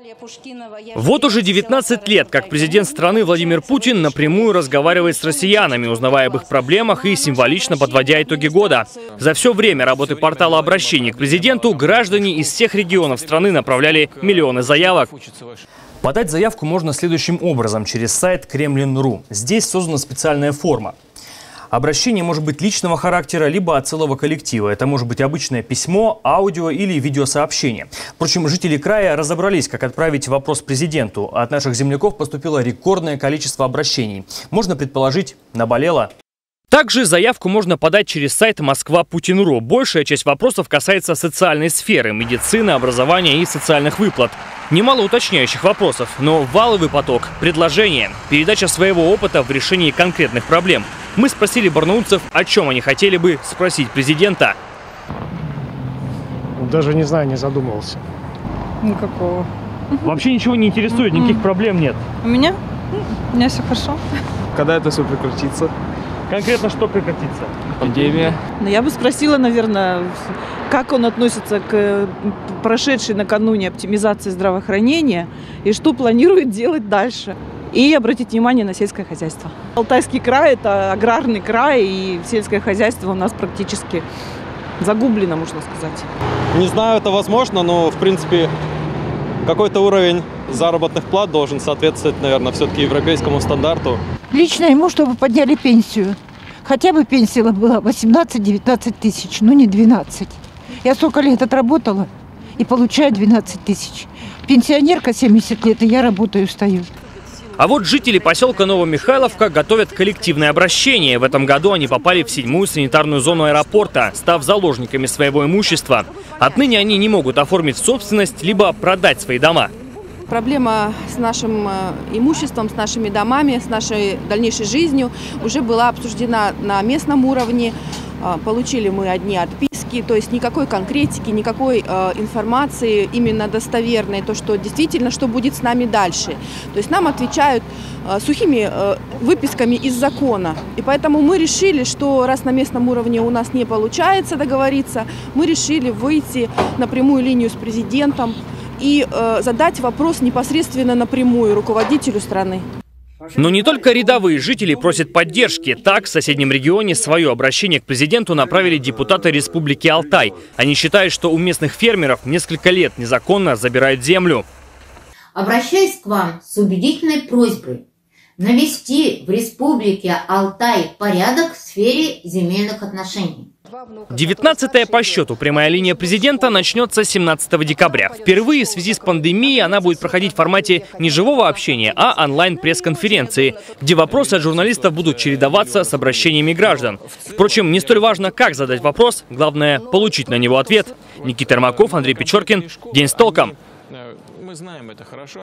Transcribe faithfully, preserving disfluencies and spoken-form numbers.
Вот уже девятнадцать лет, как президент страны Владимир Путин напрямую разговаривает с россиянами, узнавая об их проблемах и символично подводя итоги года. За все время работы портала обращений к президенту граждане из всех регионов страны направляли миллионы заявок. Подать заявку можно следующим образом через сайт Кремлин точка ру. Здесь создана специальная форма. Обращение может быть личного характера, либо от целого коллектива. Это может быть обычное письмо, аудио или видеосообщение. Впрочем, жители края разобрались, как отправить вопрос президенту. От наших земляков поступило рекордное количество обращений. Можно предположить, наболело. Также заявку можно подать через сайт Москва Путин точка ру. Большая часть вопросов касается социальной сферы, медицины, образования и социальных выплат. Немало уточняющих вопросов, но валовый поток, предложения, передача своего опыта в решении конкретных проблем. Мы спросили барнаульцев, о чем они хотели бы спросить президента. Даже не знаю, не задумывался. Никакого. Вообще ничего не интересует, никаких проблем нет. У меня? У меня все хорошо. Когда это все прекратится? Конкретно что прекратится? Пандемия. Ну, я бы спросила, наверное, как он относится к прошедшей накануне оптимизации здравоохранения и что планирует делать дальше. И обратить внимание на сельское хозяйство. Алтайский край – это аграрный край, и сельское хозяйство у нас практически загублено, можно сказать. Не знаю, это возможно, но, в принципе, какой-то уровень заработных плат должен соответствовать, наверное, все-таки европейскому стандарту. Лично ему, чтобы подняли пенсию. Хотя бы пенсия была восемнадцать-девятнадцать тысяч, но не двенадцать. Я столько лет отработала и получаю двенадцать тысяч. Пенсионерка семьдесят лет, и я работаю, стою. А вот жители поселка Новомихайловка готовят коллективное обращение. В этом году они попали в седьмую санитарную зону аэропорта, став заложниками своего имущества. Отныне они не могут оформить собственность, либо продать свои дома. Проблема с нашим имуществом, с нашими домами, с нашей дальнейшей жизнью уже была обсуждена на местном уровне. Получили мы одни отписки, то есть никакой конкретики, никакой э, информации именно достоверной, то, что действительно, что будет с нами дальше. То есть нам отвечают э, сухими э, выписками из закона. И поэтому мы решили, что раз на местном уровне у нас не получается договориться, мы решили выйти на прямую линию с президентом и э, задать вопрос непосредственно напрямую руководителю страны. Но не только рядовые жители просят поддержки. Так, в соседнем регионе свое обращение к президенту направили депутаты Республики Алтай. Они считают, что у местных фермеров несколько лет незаконно забирают землю. Обращаюсь к вам с убедительной просьбой навести в Республике Алтай порядок в сфере земельных отношений. девятнадцатая по счету прямая линия президента начнется семнадцатого декабря. Впервые в связи с пандемией она будет проходить в формате не живого общения, а онлайн-пресс-конференции, где вопросы от журналистов будут чередоваться с обращениями граждан. Впрочем, не столь важно, как задать вопрос, главное – получить на него ответ. Никита Ермаков, Андрей Печоркин. День с толком. Мы знаем это хорошо.